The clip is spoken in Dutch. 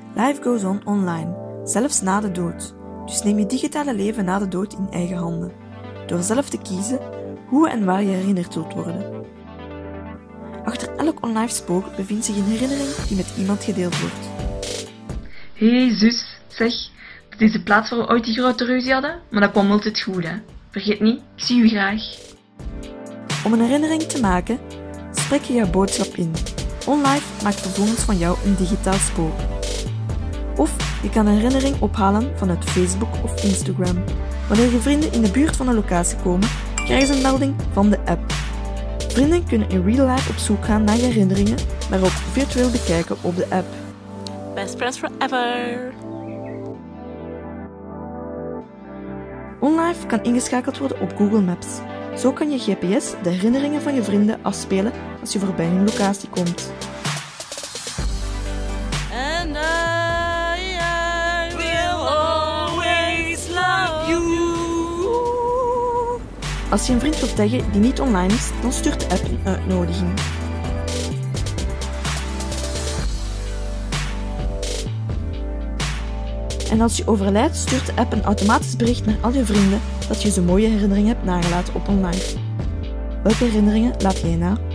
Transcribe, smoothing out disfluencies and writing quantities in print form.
Life goes on online, zelfs na de dood. Dus neem je digitale leven na de dood in eigen handen. Door zelf te kiezen hoe en waar je herinnerd zult worden. Achter elk online spook bevindt zich een herinnering die met iemand gedeeld wordt. Hé zus, zeg, dat is de plaats waar we ooit die grote ruzie hadden, maar dat kwam altijd goed, hè. Vergeet niet, ik zie u graag. Om een herinnering te maken, spreek je jouw boodschap in. OnLive maakt vervolgens van jou een digitaal spook. Of je kan een herinnering ophalen vanuit Facebook of Instagram. Wanneer je vrienden in de buurt van een locatie komen, krijgen ze een melding van de app. Vrienden kunnen in real life op zoek gaan naar je herinneringen, maar ook virtueel bekijken op de app. Best friends forever! OnLive kan ingeschakeld worden op Google Maps. Zo kan je GPS de herinneringen van je vrienden afspelen als je voorbij een locatie komt. And I will always love you. Als je een vriend wilt taggen die niet online is, dan stuurt de app een uitnodiging. En als je overlijdt, stuurt de app een automatisch bericht naar al je vrienden dat je zo'n mooie herinneringen hebt nagelaten op OnLive. Welke herinneringen laat jij na?